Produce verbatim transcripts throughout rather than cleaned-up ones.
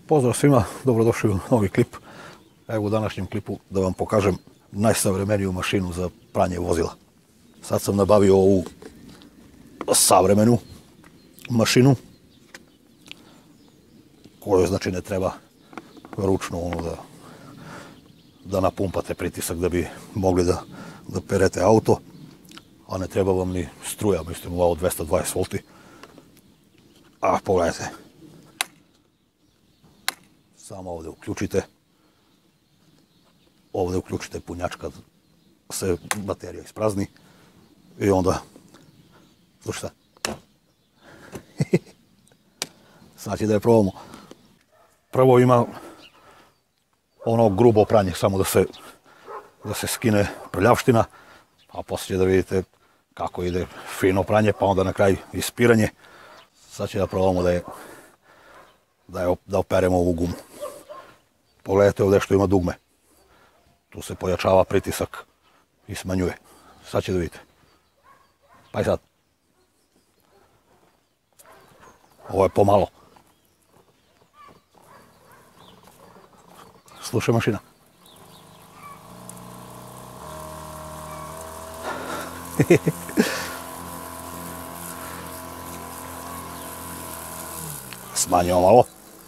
Pozdrav svima, dobrodošli u novi klip. Evo u današnjem klipu da vam pokažem najsavremeniju mašinu za pranje vozila. Sad sam nabavio ovu savremenu mašinu kojoj znači ne treba ručno ono da da napumpate pritisak da bi mogli da, da perete auto, a ne treba vam ni struja, mislim ovo dvesta dvadeset volti. A pogledajte, samo ovdje uključite, ovdje uključite punjač kad se baterija isprazni i onda, slušajte, znači da je probamo. Prvo ima ono grubo pranje, samo da se, da se skine prljavština, a poslije da vidite kako ide fino pranje, pa onda na kraju ispiranje. Sad će da probamo da je, da, je, da operemo ovu gumu. Pogledajte ovdje što ima dugme. Tu se pojačava pritisak i smanjuje. Sad će da vidite. Pa i sad. Ovo je pomalo. Slušaj mašina. Smanjimo malo.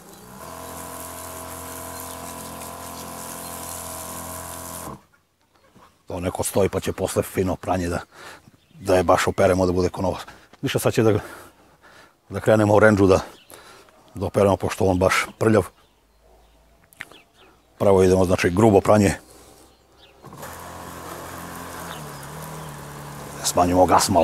To neko stoji pa će posle fino pranje da, da je baš operemo da bude ko nova. Više sad će da, da krenemo u rendžu da, da operemo pošto on baš prljav. Prvo idemo znači grubo pranje. Smanjimo gas malo.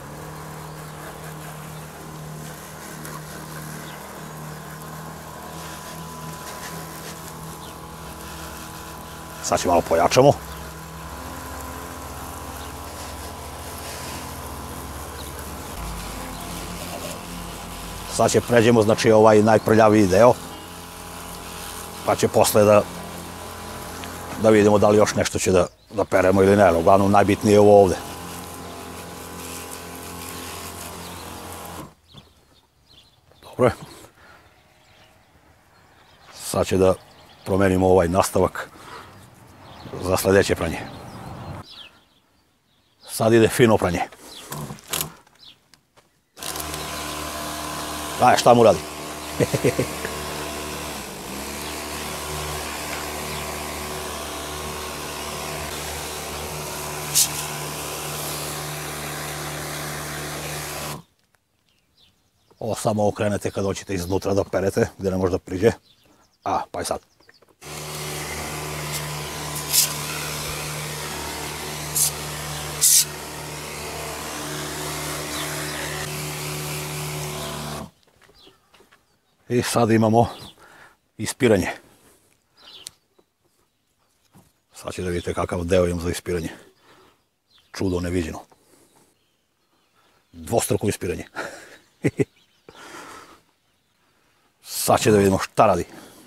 Sad će malo pojačamo. Sad će pređemo znači ovaj najprljaviji deo. Pa će posle da da vidimo da li još nešto će da, da peremo ili ne. Uglavnom najbitnije je ovo ovdje. Dobro je. Sad će da promenimo ovaj nastavak za sljedeće pranje. Sad ide fino pranje. Daj, šta mu radi? Ovo samo okrenete kad hoćete iznutra da perete, gdje ne može da priđe. A, pa i sad. I sad imamo ispiranje. Sad će da vidite kakav deo imam za ispiranje. Čudo neviđeno. Dvostruko ispiranje. Sad će da vidimo šta radi.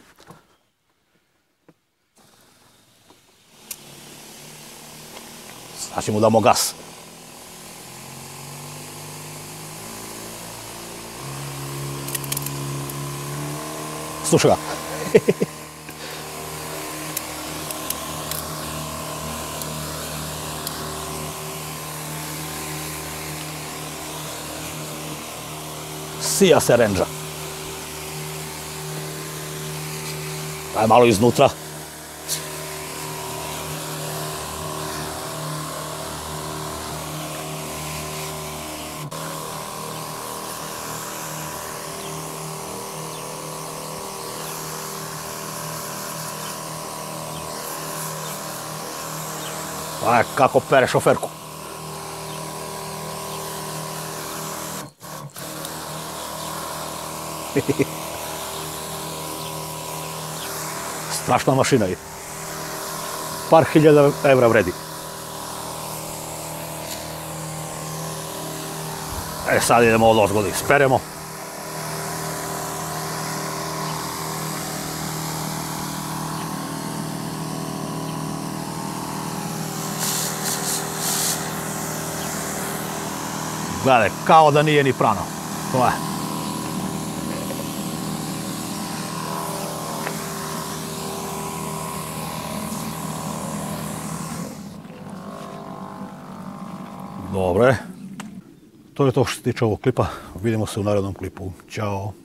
Sad ćemo damo gas. Slušaj ga. Sija se rendža. Daj malo iznutra. Aj, kako pere šoferku. Strašna mašina je. Par hiljada evra vredi. E sad idemo od ozgodi, speremo. Gledaj, kao da nije ni prano. To je. Dobre. To je to što se tiče ovog klipa. Vidimo se u narednom klipu. Ćao.